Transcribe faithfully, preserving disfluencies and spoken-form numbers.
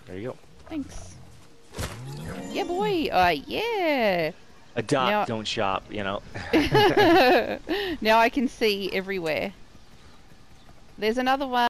There you go. Thanks. Yeah, boy. Uh, yeah. Adopt, now... don't shop, you know. Now I can see everywhere. There's another one.